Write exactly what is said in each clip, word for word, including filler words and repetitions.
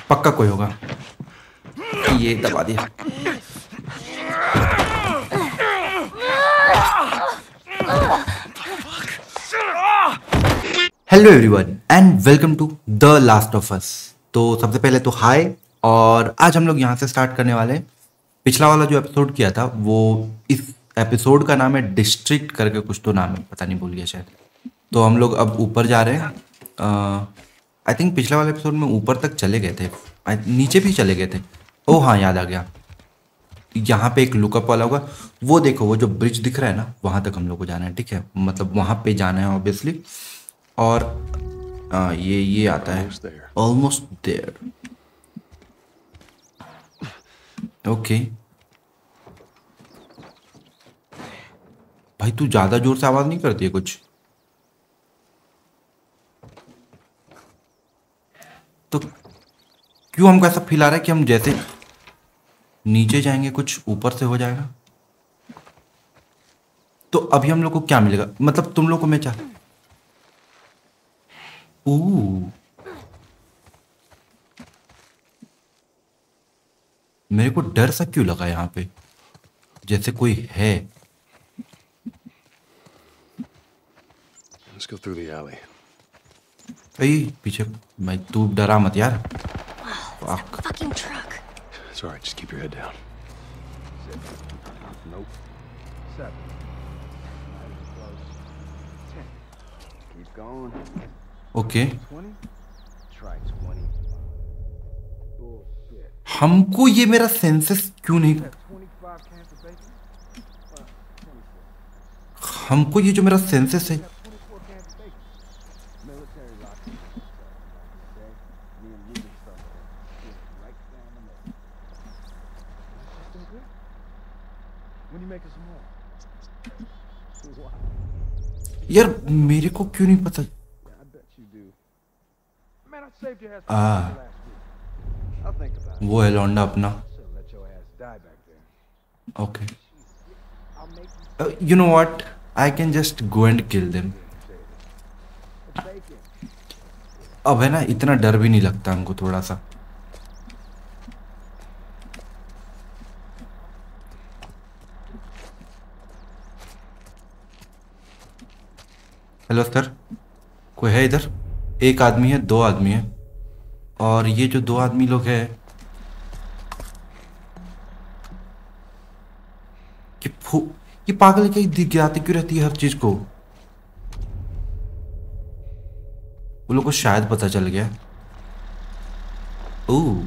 पक्का कोई होगा। ये दबा दिया। Hello everyone and welcome to the last of us. तो सबसे पहले तो हाय, और आज हम लोग यहाँ से स्टार्ट करने वाले हैं। पिछला वाला जो एपिसोड किया था वो इस एपिसोड का नाम है डिस्ट्रिक्ट करके कुछ तो नाम है, पता नहीं, भूल गया शायद। तो हम लोग अब ऊपर जा रहे हैं। आई थिंक पिछला वाला एपिसोड में ऊपर तक चले गए थे, नीचे भी चले गए थे। ओ हाँ, याद आ गया। यहाँ पे एक लुकअप वाला होगा, वो देखो, वो जो ब्रिज दिख रहा है ना, वहाँ तक हम लोग को जाना है। ठीक है, मतलब वहाँ पे जाना है ऑब्वियसली। और आ, ये ये आता है ऑलमोस्ट देयर। ओके भाई, तू ज्यादा जोर से आवाज नहीं करती है कुछ तो? क्यों हमको ऐसा फील आ रहा है कि हम जैसे नीचे जाएंगे कुछ ऊपर से हो जाएगा। तो अभी हम लोग को क्या मिलेगा, मतलब तुम लोग को मैं चाह ओ मेरे को डर सा क्यों लगा यहाँ पे, जैसे कोई है। Let's go through the alley. अई पीछे, भाई तू डरा मत यार। Fuck. Fucking truck. It's all right. Just keep your head down. Nope. Seven. Ten. Keep going. Okay, Twenty. Try twenty. Bullshit. हमको ये मेरा सेंसेस क्यों नहीं, Twenty-five cans of bacon. Uh, twenty-four. हमको ये जो मेरा सेंसेस है। Twenty-four cans of bacon. Military locker. Okay. Me and Ruben started it. Right down the middle. That's just good. When you make us some more. Wow. यार मेरे को क्यों नहीं पता। Yeah, I bet you do. Man, I saved your ass Ah. last week. I'll think about it. वो है लौंडा अपना। Should've let your ass die back there. Okay, I'll make you you know what, I can just go and kill them. bacon. अब है ना, इतना डर भी नहीं लगता हमको थोड़ा सा। हेलो सर, कोई है इधर? एक आदमी है, दो आदमी है, और ये जो दो आदमी लोग हैं कि फू ये पागल कहीं दिख जाती क्यों रहती है हर चीज को। वो लोग को शायद पता चल गया। Oh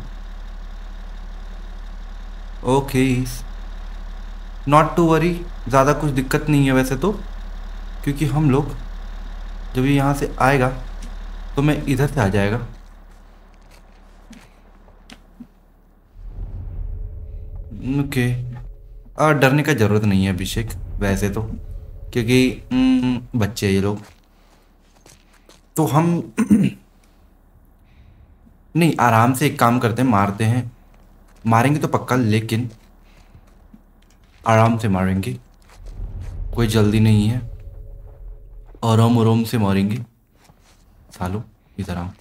okay, not to worry, ज़्यादा कुछ दिक्कत नहीं है वैसे तो, क्योंकि हम लोग जब ये यहाँ से आएगा तो मैं इधर से आ जाएगा। ओके, और डरने का ज़रूरत नहीं है अभिषेक वैसे तो, क्योंकि हम्म, बच्चे ये लोग तो हम नहीं, आराम से एक काम करते हैं, मारते हैं। मारेंगे तो पक्का, लेकिन आराम से मारेंगे, कोई जल्दी नहीं है। आराम आराम से मारेंगे। सालो इधर आओ।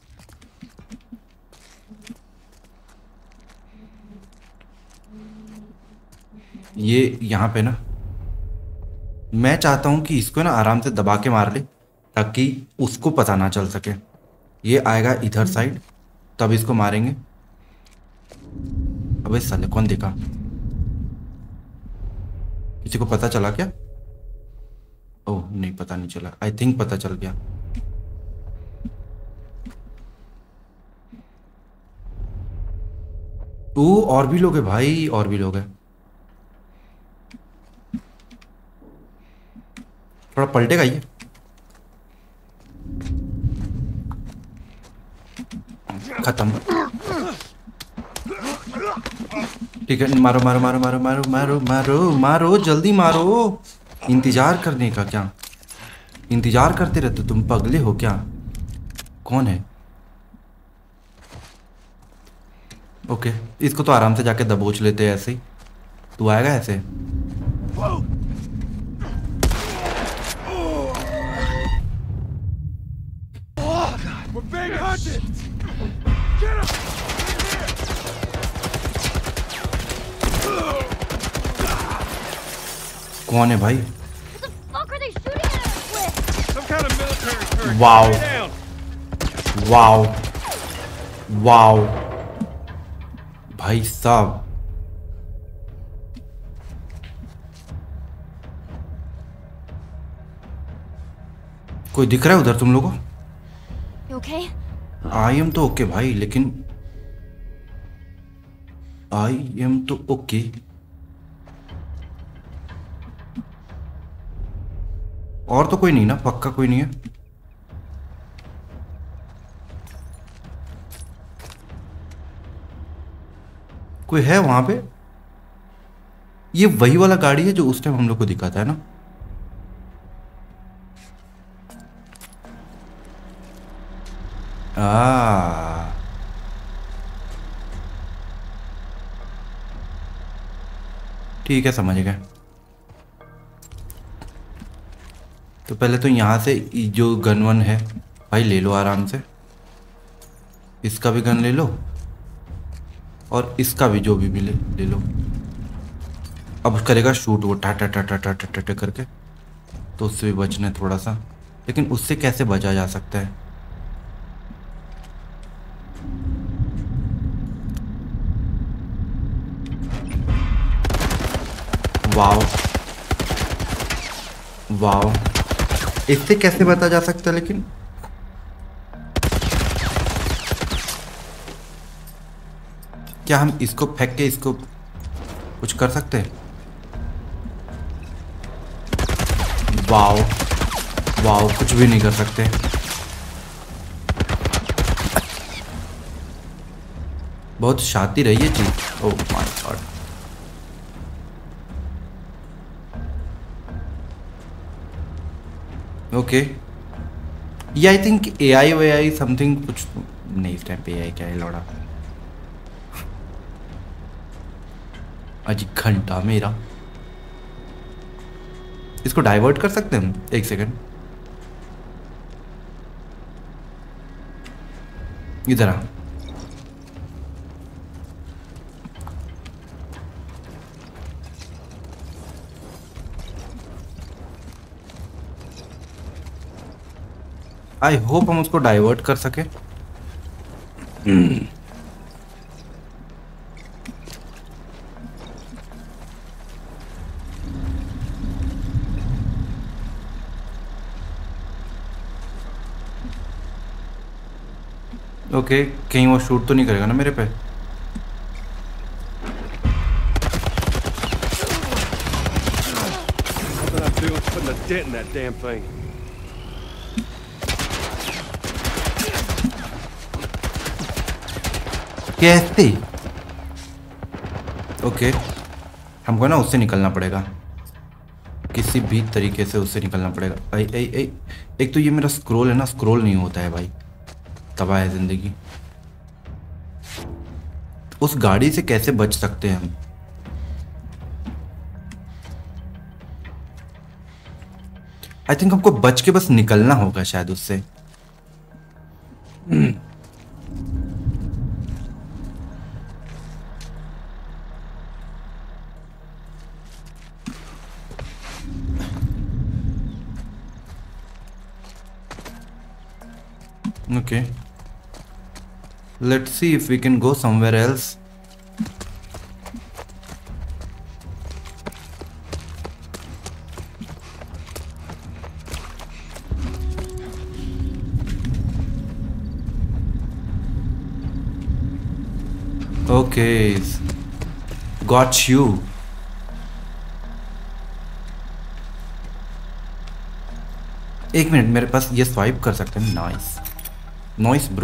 ये यहाँ पे ना, मैं चाहता हूँ कि इसको ना आराम से दबा के मार ले, ताकि उसको पता ना चल सके। ये आएगा इधर साइड, तब इसको मारेंगे। अबे साले, कौन देखा? किसी को पता चला क्या? ओह नहीं, पता नहीं चला। आई थिंक पता चल गया। ओ और भी लोग हैं भाई, और भी लोग हैं। थोड़ा पलटेगा ये। खत्म। ठीक है, मारो मारो मारो मारो मारो मारो मारो मारो, जल्दी मारो। इंतजार करने का क्या, इंतजार करते रहते तुम, पगले हो क्या? कौन है? ओके, इसको तो आराम से जाके दबोच लेते हैं ऐसे ही। तू आएगा ऐसे? We're being hunted. Get him. कौन है भाई? What the fuck are they shooting at us with? Some kind of military turret. Wow. Stay down. Wow wow भाई साहब, कोई दिख रहा है उधर तुम लोगों को? You okay? आई एम तो ओके भाई, लेकिन आई एम तो ओके। और तो कोई नहीं ना? पक्का कोई नहीं है? कोई है वहां पे? ये वही वाला गाड़ी है जो उस टाइम हम लोग को दिखाता है ना? आ ठीक है, समझ गए। तो पहले तो यहाँ से जो गन वन है भाई ले लो आराम से, इसका भी गन ले लो और इसका भी जो भी मिले ले लो। अब करेगा शूट वो टा टा टा टा टा टा टा करके, तो उससे भी बचना है थोड़ा सा। लेकिन उससे कैसे बचा जा सकता है? वाओ वाओ, इससे कैसे बचा जा सकता है? लेकिन क्या हम इसको फेंक के इसको कुछ कर सकते हैं? वाओ वाओ, कुछ भी नहीं कर सकते। बहुत शातिर है ये चीज। Oh my God. ओके, ये I think A I way I something कुछ नहीं। इस टाइम पे ए आई क्या है लौड़ा? अजी घंटा मेरा, इसको डाइवर्ट कर सकते हैं हम? एक सेकंड, इधर आ। आई होप हम उसको डाइवर्ट कर सके। ओके okay, कहीं वो शूट तो नहीं करेगा ना मेरे पे? All that I'm doing is putting a dent in that damn thing. कैसे? ओके, हमको ना उससे निकलना पड़ेगा, किसी भी तरीके से उससे निकलना पड़ेगा। आई आई आई, एक तो ये मेरा स्क्रॉल है ना, स्क्रॉल नहीं होता है भाई, तबाह है जिंदगी। उस गाड़ी से कैसे बच सकते हैं हम? आई थिंक हमको बच के बस निकलना होगा शायद उससे। Okay, let's see if we can go somewhere else. Okay, got you. एक मिनट, मेरे पास ये स्वाइप कर सकते हैं। Nice noice bro.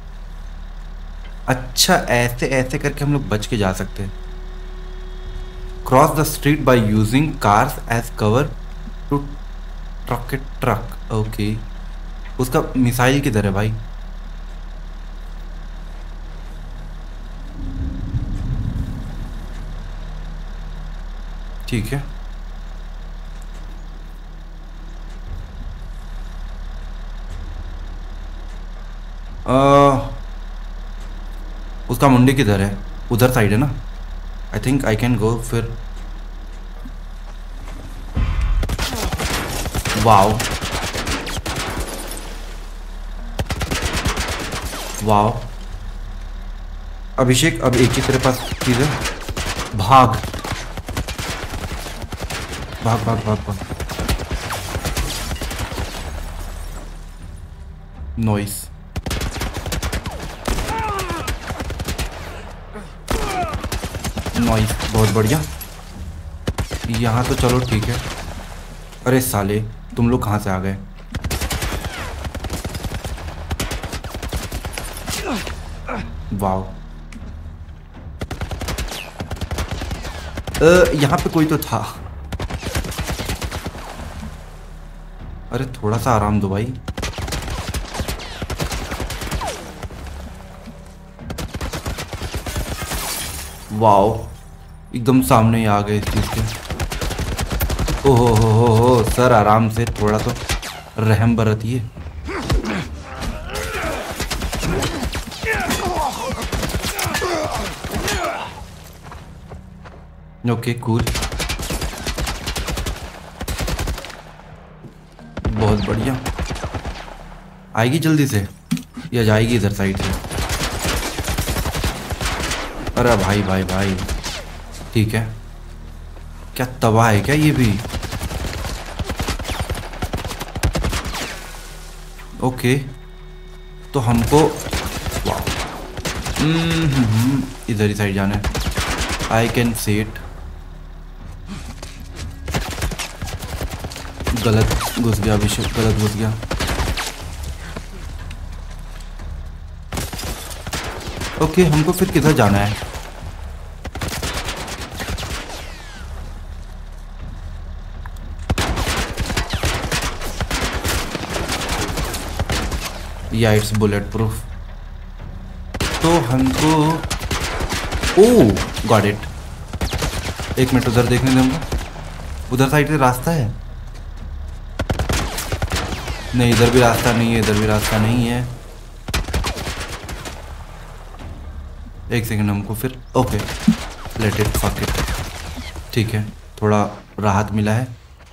अच्छा, ऐसे ऐसे करके हम लोग बच के जा सकते हैं। Cross the street by using cars as cover to truck a truck. Okay, उसका मिसाइल किधर है भाई? ठीक है, Uh, उसका मुंडी किधर है? उधर साइड है ना? I think I can go फिर। Wow wow. अभिषेक अब एक ही तेरे पास चीज है, भाग भाग भाग भाग भाग। नॉइस। नॉइस, बहुत बढ़िया। यहाँ तो चलो ठीक है। अरे साले तुम लोग कहाँ से आ गए? वाओ। यहाँ पे कोई तो था। अरे थोड़ा सा आराम दो भाई। वाओ, एकदम सामने ही आ गए इस चीज के। ओहो हो हो हो सर, आराम से, थोड़ा तो रहम बरतिए। ओके कूल, बहुत बढ़िया। आएगी जल्दी से या जाएगी इधर साइड से? अरे भाई भाई भाई, ठीक है। क्या तबाह है क्या ये भी? ओके तो हमको वाह, इधर ही साइड जाना है। I can see it. गलत घुस गया अभिषेक, गलत घुस गया। ओके हमको फिर किधर जाना है? या इट्स बुलेट प्रूफ। तो हमको ओ गॉट इट। एक मिनट उधर देखने दे हमको। उधर साइड से रास्ता है? नहीं, इधर भी रास्ता नहीं है, इधर भी रास्ता नहीं है। एक सेकंड हमको फिर, okay let it fuck it. ठीक है, थोड़ा राहत मिला है।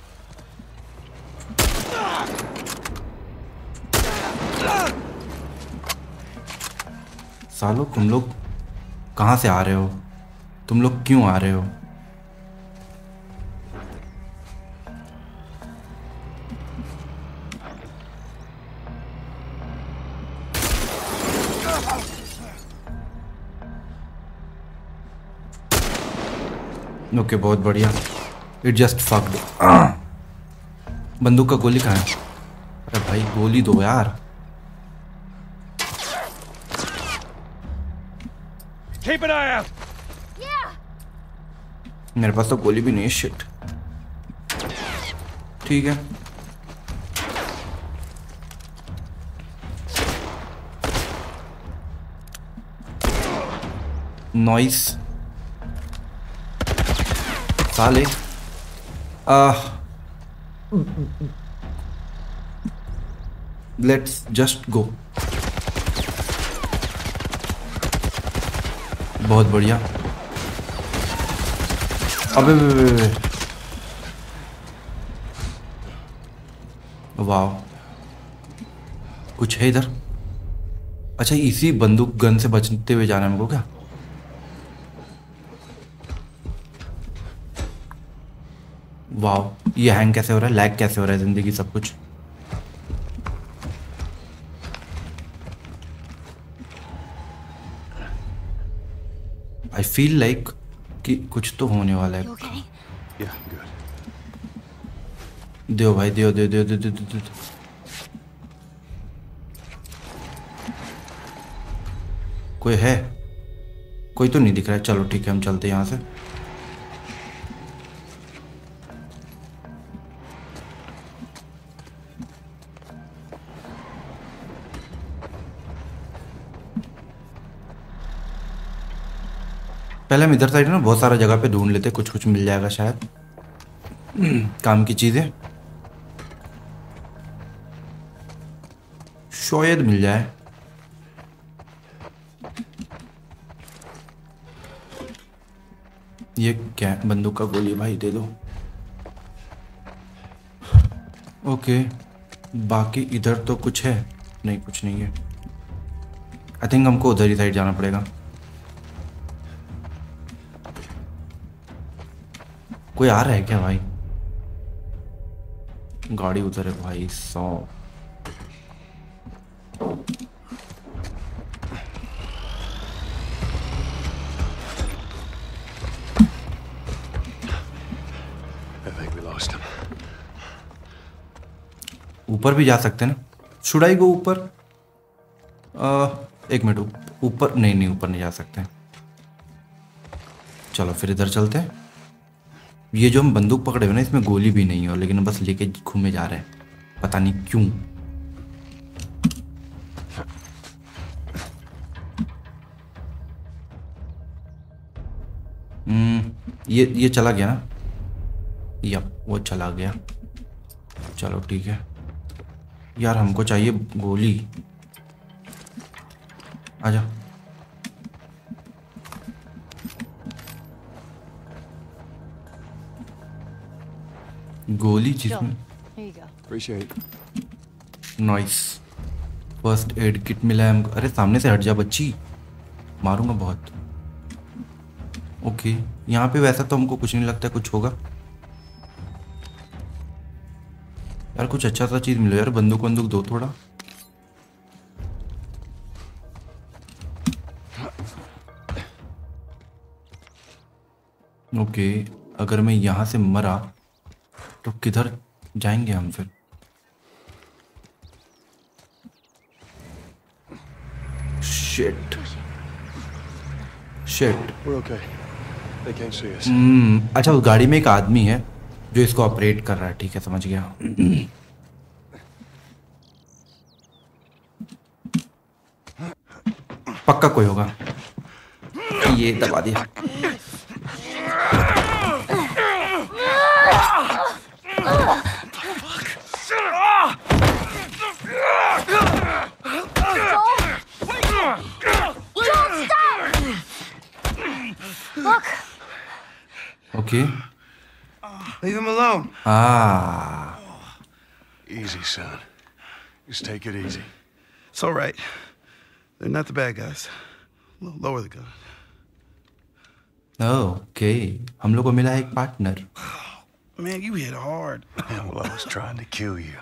सालो तुम लोग कहाँ से आ रहे हो? तुम लोग क्यों आ रहे हो? ओके बहुत बढ़िया। It just fucked. बंदूक का गोली कहाँ है? अरे भाई गोली दो यार। Keep an eye out. Yeah. मेरे पास तो गोली भी नहीं है, शिट। ठीक है, नॉइस साले। Let's just go. बहुत बढ़िया। अबे वाह, कुछ है इधर? अच्छा, इसी बंदूक गन से बचते हुए जाना है हमको क्या? वाह, ये हैंग कैसे हो रहा है, लैग कैसे हो रहा है जिंदगी सब कुछ। आई फील लाइक कि कुछ तो होने वाला है। You okay? Yeah, I'm good. दियो भाई, दियो दियो दियो दियो दियो दियो, दियो। कोई है? कोई तो नहीं दिख रहा है। चलो ठीक है, हम चलते हैं यहाँ से। पहले हम इधर साइड ना बहुत सारा जगह पे ढूंढ लेते, कुछ कुछ मिल जाएगा शायद काम की चीजें, शायद मिल जाए। ये क्या? बंदूक का गोली भाई दे दो। ओके, बाकी इधर तो कुछ है नहीं, कुछ नहीं है। आई थिंक हमको उधर ही साइड जाना पड़ेगा। कोई आ रहा है क्या भाई? गाड़ी उधर है भाई। सौ ऊपर भी जा सकते हैं ना? शुड आई गो ऊपर? एक मिनट, ऊपर नहीं नहीं ऊपर नहीं जा सकते। चलो फिर इधर चलते हैं। ये जो हम बंदूक पकड़े हुए ना, इसमें गोली भी नहीं है, लेकिन बस लेके घूमे जा रहे हैं, पता नहीं क्यों। हम्म ये ये चला गया ना? यप, वो चला गया। चलो ठीक है यार, हमको चाहिए गोली। आजा। गोली जिसमें Here you go. Appreciate it. Noice. First aid kit मिला है हमको। अरे सामने से हट जा बच्ची, मारूंगा बहुत। ओके, यहाँ पे वैसा तो हमको कुछ नहीं लगता कुछ होगा यार। कुछ अच्छा सा चीज मिलो यार, बंदूक बंदूक दो थोड़ा। ओके, अगर मैं यहाँ से मरा तो किधर जाएंगे हम फिर? Shit shit. We're okay. They can't see us. Hmm अच्छा, उस गाड़ी में एक आदमी है जो इसको ऑपरेट कर रहा है। ठीक है, समझ गया। पक्का कोई होगा। ये दबा दिया। Look! Okay. Leave him alone. Ah. Easy, son. Just take it easy. It's all right. They're not the bad guys. L- Lower the gun. Okay, हम लोग को मिला है एक partner. Man, you hit hard. Yeah, well, I was trying to kill you.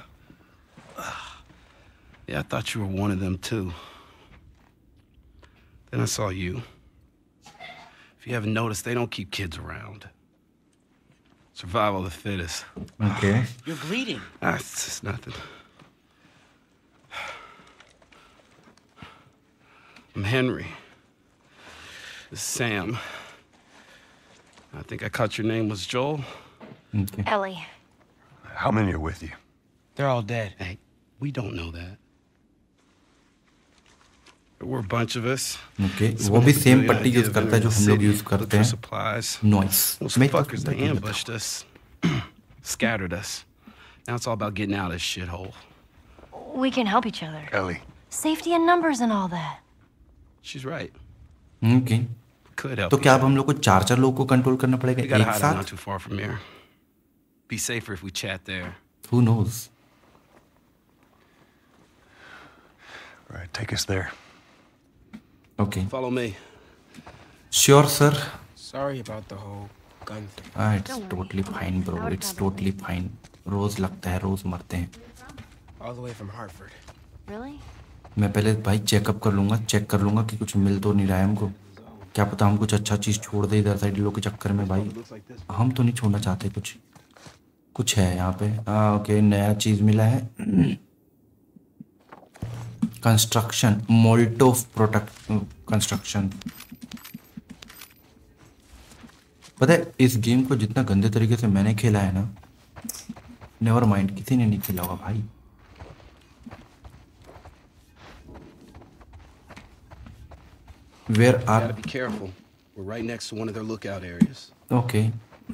Yeah, I thought you were one of them too. Then I saw you. If you haven't noticed, they don't keep kids around. Survival of the fittest. Okay. You're bleeding. Ah, it's just nothing. I'm Henry. This is Sam. I think I caught your name was Joel. Okay. Ellie. How many are with you? They're all dead. Hey, we don't know that. There were a bunch of us. Okay, वो भी same पट्टी use करता है जो हम लोग use करते हैं। Supplies. Noice. Those fuckers, they ambushed us, scattered us. Now it's all about getting out of this shithole. We can help each other. Ellie. Safety in numbers and all that. She's right. Okay, Could help. तो क्या अब each हम लोग को चार चार लोगों को कंट्रोल करना other. We पड़ेगा gotta एक hide out not साथ? too far from here. Be safer if we chat there. Who knows? All right, take us there. Okay, Follow me. Sure sir. Sorry about the whole gun thing. हाँ, it's totally fine bro, it's totally fine. रोज लगता है, रोज मरते हैं। All the way from Hartford. Really? मैं पहले भाई checkup कर लूँगा, चेक कर लूँगा कि कुछ मिल तो नहीं रहा है हमको। क्या पता हम कुछ अच्छा चीज़ छोड़ दे इधर साइड लोग के चक्कर में भाई। हम तो नहीं छोड़ना चाहते कुछ। कुछ है यहाँ पे। हाँ ओके, नया चीज़ मिला है। Construction, Molotov product construction. पता है इस गेम को जितना गंदे तरीके से मैंने खेला है ना, नेवर माइंड, किसी ने नहीं खेला होगा भाई। Where Gotta are? be careful. We're right next to one of their lookout areas. Okay.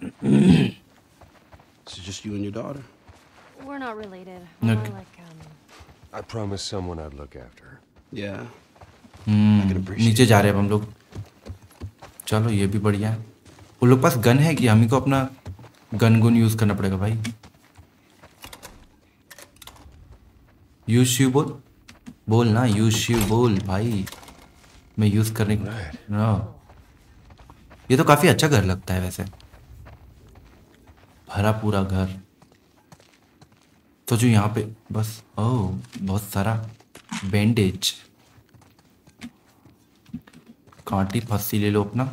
This is just you and your daughter. We're not related. We're Okay. more like, um... I promised someone I'd look after her. Yeah. Hmm, I can appreciate नीचे जा रहे हैं अब हम लोग। चलो ये भी बढ़िया है। उन लोग पास गन है कि हम ही को अपना गन गुन यूज करना पड़ेगा भाई? यूज शिव बोल बोल ना, यूज शिव बोल भाई, मैं यूज करने ना। ये तो काफी अच्छा घर लगता है वैसे, भरा पूरा घर। तो जो यहाँ पे बस, ओह बहुत सारा बैंडेज, कांटी फस्सी ले लो अपना।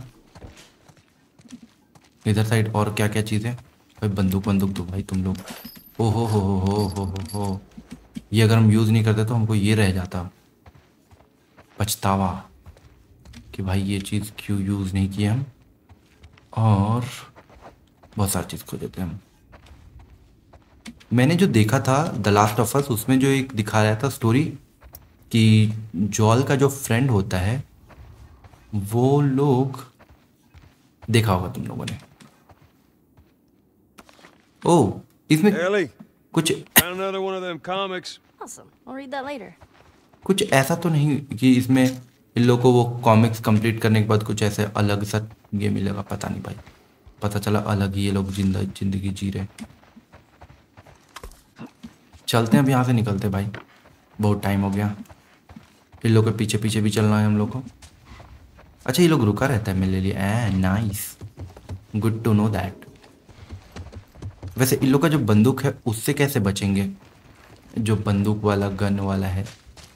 इधर साइड और क्या क्या चीज़ें भाई, बंदूक बंदूक दो भाई तुम लोग। ओ हो हो हो हो हो हो हो ये अगर हम यूज़ नहीं करते तो हमको ये रह जाता पछतावा कि भाई ये चीज़ क्यों यूज़ नहीं की हम, और बहुत सारी चीज़ खो देते हम। मैंने जो देखा था द लास्ट ऑफ अस, उसमें जो एक दिखा रहा था स्टोरी कि जॉल का जो फ्रेंड होता है वो लोग, देखा होगा तुम लोगों ने। ओ इसमें Ellie, कुछ found another one of them comics. Awesome. I'll read that later. कुछ ऐसा तो नहीं कि इसमें इन लोगों को वो कॉमिक्स कंप्लीट करने के बाद कुछ ऐसे अलग सा गेम मिलेगा, पता नहीं भाई। पता चला अलग ही ये लोग जिंदा जिंदगी जी रहे। चलते हैं अब यहाँ से, निकलते भाई, बहुत टाइम हो गया। इन लोग के पीछे पीछे भी चलना है हम लोग को। अच्छा ये लोग रुका रहता है मेरे लिए, a nice, good to know that. वैसे इन लोग का जो बंदूक है उससे कैसे बचेंगे, जो बंदूक वाला गन वाला है।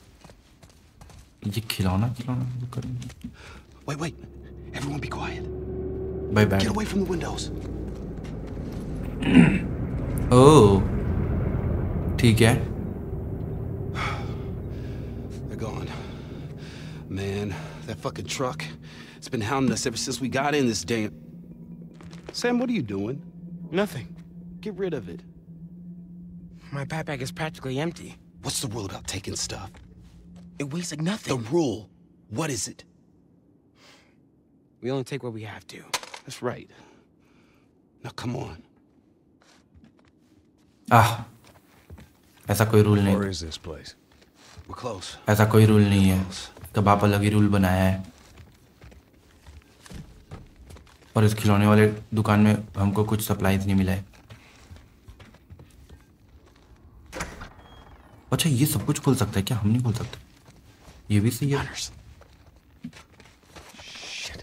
ये खिलौना खिलौना जो करेंगे। Wait, wait. Everyone be quiet. Bye bye. Get away from the windows. Oh ठीक है। They're gone. Man, that fucking truck. It's been hounding us ever since we got in this damn... Sam, what are you doing? Nothing. Get rid of it. My backpack is practically empty. What's the rule about taking stuff? It weighs like The nothing. rule. What is it? We only take what we have to. That's right. Now come on. आह ऐसा कोई rule नहीं, Where is this place? We're close. ऐसा कोई rule नहीं है। कबाब अलग ही rule बनाया है। और इस खिलौने वाले दुकान में हमको कुछ सप्लाईज नहीं मिला है। अच्छा ये सब कुछ खुल सकता है क्या, हम नहीं खोल सकते? ये भी सही है। Shit.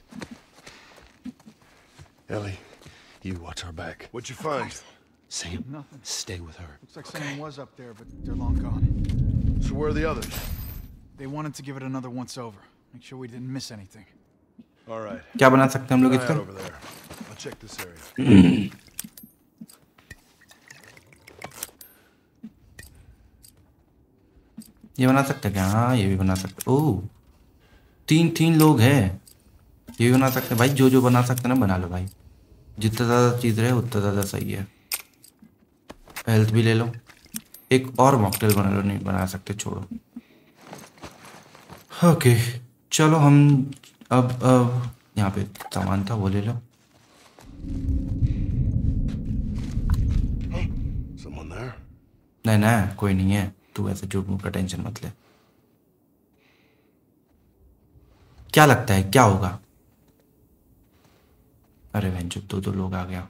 Ellie, you watch our back. What'd you find? Sam, Nothing. stay with her. Looks like someone was up there, but they're long gone. So where are the others? They wanted to give it another once over. Make sure we didn't miss anything. All right. क्या बना सकते हैं हम लोग Eye out इसका? over there. I'll check this area. ये बना सकते हैं क्या? हाँ ये भी बना सकते। ओह तीन तीन लोग हैं, ये भी बना सकते हैं भाई। जो जो बना सकते हैं ना बना लो भाई, जितना ज़्यादा चीज़ रहे उतना ज़्यादा सही है। हेल्थ भी ले लो, एक और मॉकटेल बना लो। नहीं बना सकते, छोड़ो। ओके चलो हम अब अब यहाँ पे सामान था वो ले लो। Someone there? नहीं नहीं कोई नहीं है, तू ऐसे झूठ मूठ का टेंशन मत ले। क्या लगता है क्या होगा? अरे बहन चुप, दो दो लोग आ गया।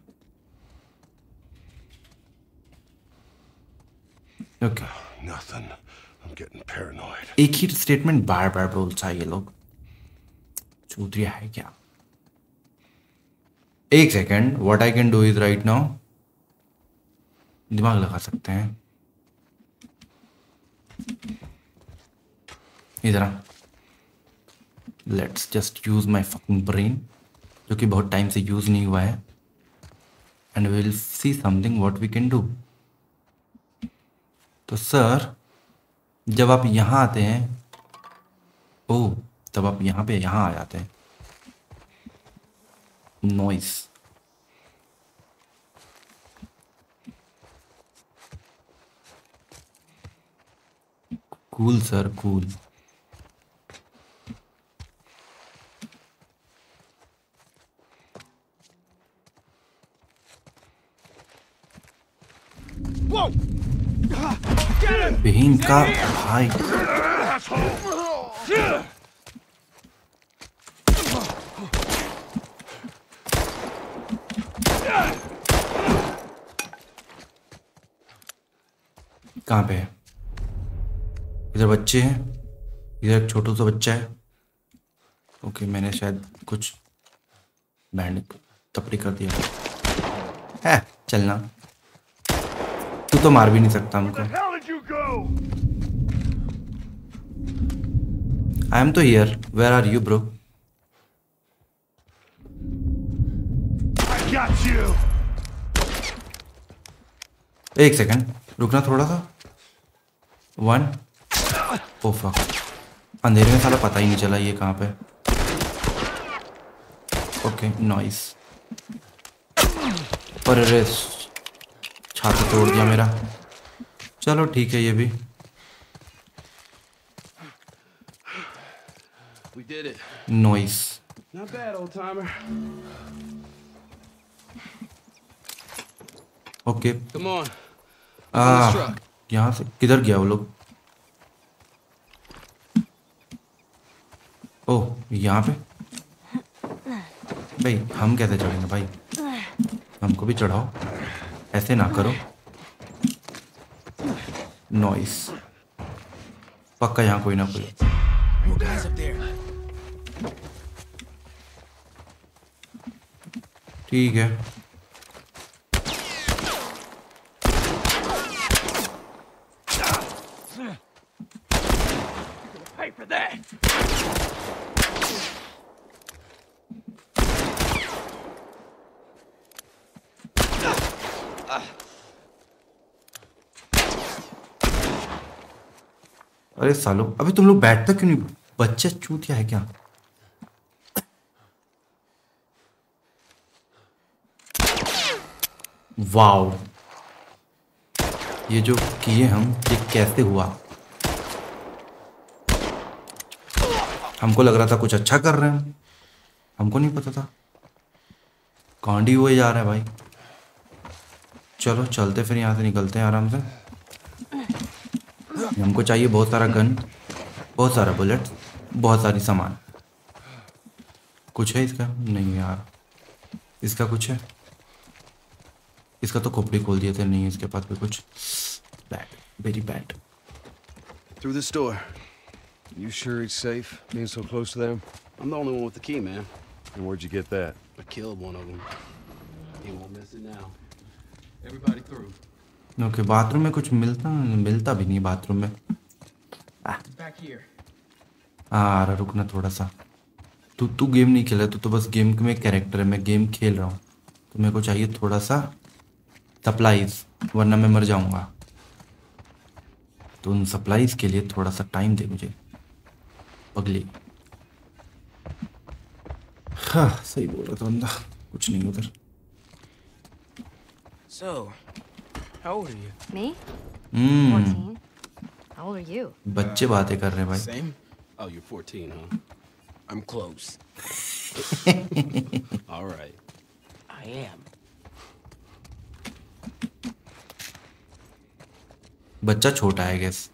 Okay Nothing. I'm getting paranoid. एक ही स्टेटमेंट बार बार बोलता है ये लोग, चूतिया है क्या? एक second, what I can do is right now, दिमाग लगा सकते हैं। इधर आ, let's just use my fucking brain, जो कि बहुत टाइम से यूज नहीं हुआ है, and will see something what we can do. तो सर जब आप यहाँ आते हैं, ओह तब आप यहाँ पे यहाँ आ जाते हैं। Noice cool sir cool. बहन का भाई, कहाँ पे है? इधर बच्चे हैं, इधर एक छोटू सा बच्चा है। ओके मैंने शायद कुछ बैंड तपड़ी कर दिया है। चलना, तू तो मार भी नहीं सकता हमको। How did you go? I am तो here, where are you bro? I got you. एक सेकंड रुकना थोड़ा सा। वन ओ फक, अंधेरे में साला पता ही नहीं चला ये कहाँ पे। Okay nice. पर अरे छाती तोड़ दिया मेरा। चलो ठीक है ये भी। We did it. Nice. Not bad, old timer. Okay Come on. आ, this truck. यहाँ से किधर गया वो लोग? ओह यहाँ पे भाई हम कैसे चढ़ेंगे भाई? हमको भी चढ़ाओ, ऐसे ना करो। नॉइस, पक्का यहाँ कोई ना कोई। More guys up there. ठीक है Pay for that. अरे सालो, अभी तुम लोग बैठते क्यों नहीं? बच्चे चूतिया है क्या? वाओ, ये जो किए हम, ये कैसे हुआ? हमको लग रहा था कुछ अच्छा कर रहे हैं, हमको नहीं पता था कांडी हुए जा रहा है भाई। चलो चलते फिर यहाँ से निकलते हैं आराम से। हमको चाहिए बहुत सारा गन, बहुत सारा बुलेट, बहुत सारी सामान। कुछ है इसका? नहीं यार, इसका कुछ है? इसका तो खोपड़ी खोल दिए थे, नहीं है इसके पास भी कुछ। Bad, very bad. Through this door. You sure it's safe being so close to them? I'm the only one with the key, man. And where'd you get that? I killed one of them. He won't miss it now. Everybody through. Okay okay, bathroom में कुछ मिलता मिलता भी नहीं bathroom में। Back here. आ रहा, रुकना थोड़ा सा। तू तू गेम नहीं खेला, तू तो बस गेम में कैरेक्टर है, मैं गेम खेल रहा हूँ। तो मेरे को चाहिए थोड़ा सा सप्लाईज, वरना मैं मर जाऊंगा। तो उन सप्लाईज के लिए थोड़ा सा टाइम दे मुझे पगली। हाँ सही बोल रहा था बंदा, कुछ नहीं उधर। So, how old are you? Me? Hmm fourteen. How old are you? बच्चे बातें कर रहे हैं भाई। Same. Oh, you're fourteen, huh? I'm close. All right. I am. बच्चा छोटा है guess.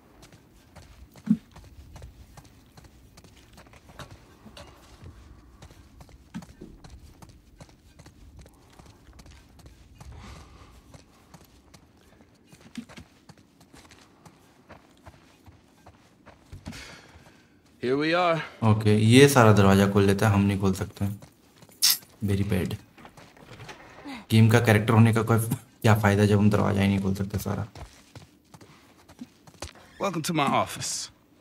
Here we are. Okay ये सारा दरवाजा खोल लेता है, हम नहीं खोल सकते। Very bad. गेम का कैरेक्टर होने का कोई क्या फायदा जब हम दरवाजा ही नहीं खोल सकते सारा। Welcome to my office.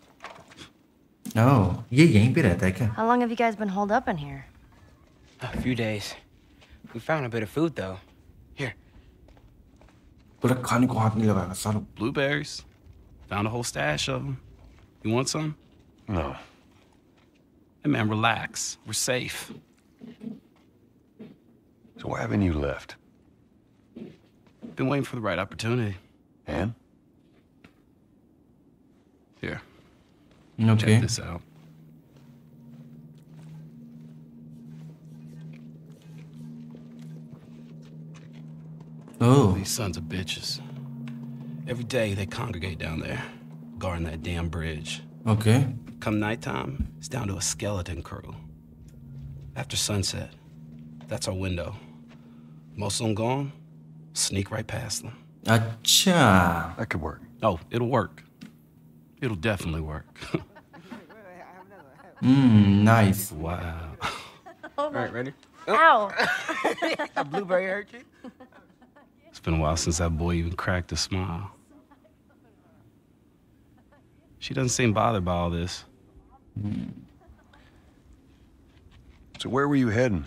ओह ये यहीं पे रहता है क्या? How long have you guys been holed up in here? A few days. We found a bit of food though. Here. पूरा खाने को हाथ नहीं लगाएगा सालो। Blueberries. Found a whole stash of them. You want some? No. Hey man, relax. We're safe. So why haven't you left? Been waiting for the right opportunity. And? Here, okay check this out. Oh These sons of bitches. Every day they congregate down there, guarding that damn bridge. Okay Come nighttime, it's down to a skeleton crew. After sunset, that's our window. Most of them gone, sneak right past them. अच्छा That could work. Oh, it'll work. It'll definitely work. Hmm, nice. Wow. All right, ready? Ow! A blueberry hurt you? It's been a while since that boy even cracked a smile. She doesn't seem bothered by all this. So where were you heading?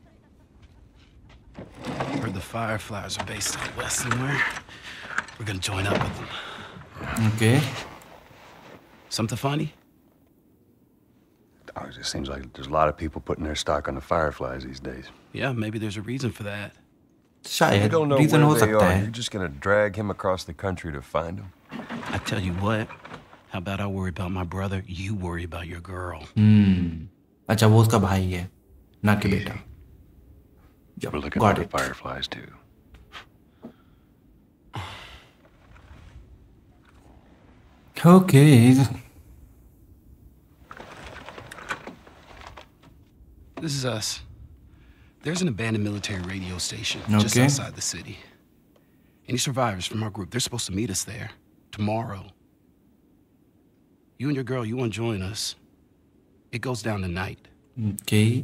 Heard the Fireflies are based out west somewhere. We're gonna join up with them. Okay. Something funny? Oh, it just seems like there's a lot of people putting their stock on the Fireflies these days. Yeah, maybe there's a reason for that. You शायद don't know reason हो where they सकता are. है. You're just gonna drag him across the country to find him? I tell you what, how about I worry about my brother, you worry about your girl. हम्म. अच्छा वो उसका भाई है, ना कि बेटा. Yep, We're looking got for it. the Fireflies too. Okay. This is us. There's an abandoned military radio station just Okay. outside the city. Any survivors from our group, they're supposed to meet us there tomorrow. You and your girl, you want to join us? It goes down tonight. Okay.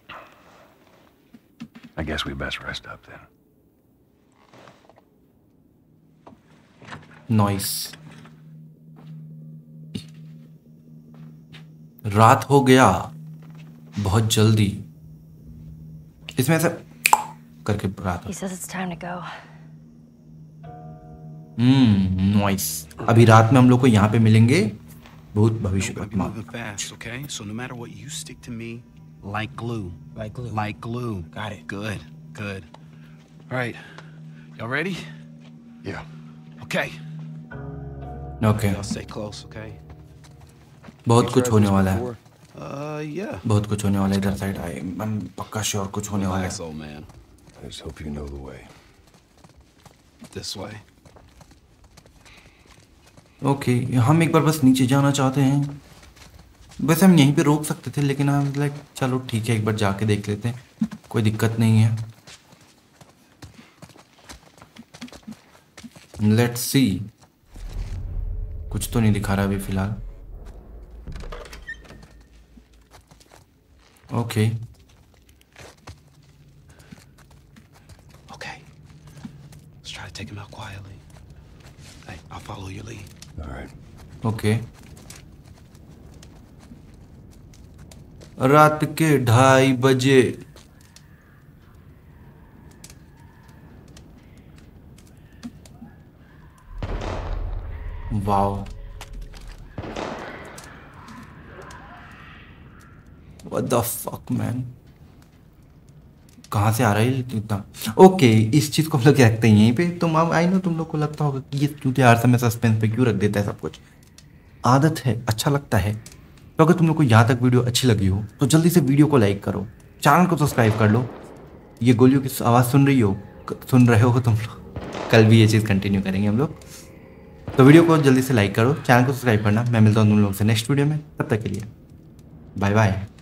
I guess we best rest up then. Nice. रात हो गया बहुत जल्दी. इसमें ऐसा करके रात. He says it's time to go. Hmm, nice. अभी रात में हम लोग को यहाँ पे मिलेंगे भूत भविष्य We're gonna be वर्तमान. moving fast, okay? So no matter what, you stick to me like glue. Like glue. Like glue. Got it. Good, good. All right. Y'all ready? Yeah. Okay. Okay. Y'all stay close, okay? बहुत कुछ होने वाला है. Uh, yeah. बहुत कुछ होने वाला है इधर साइड. आई मैं पक्का श्योर कुछ होने वाला Relax, है. old man. I just hope you know the way. This way. Okay okay, हम एक बार बस नीचे जाना चाहते हैं. वैसे हम यहीं पे रोक सकते थे लेकिन हम लाइक चलो ठीक है एक बार जाके देख लेते हैं. कोई दिक्कत नहीं है. Let's see. कुछ तो नहीं दिखा रहा अभी फिलहाल. Okay. Okay. Let's try to take him out quietly. Hey, I'll follow your lead. All right. Okay. रात के ढाई बजे. Wow. What the fuck man? कहाँ से आ रहा है इतना? ओके, इस चीज को हम लोग रखते हैं यहीं पे. तुम अब आई नो तुम लोग को लगता होगा कि ये चूते हर समय सस्पेंस पे क्यों रख देता है सब कुछ. आदत है, अच्छा लगता है. तो अगर तुम लोग को यहाँ तक वीडियो अच्छी लगी हो तो जल्दी से वीडियो को लाइक करो, चैनल को सब्सक्राइब कर लो. ये गोलियों की आवाज़ सुन रही हो सुन रहे हो तुम लोग. कल भी ये चीज़ कंटिन्यू करेंगे हम लोग. तो वीडियो को जल्दी से लाइक करो, चैनल को सब्सक्राइब करना. मैं मिलता हूँ तुम लोगों से नेक्स्ट वीडियो में. तब तक के लिए बाय बाय.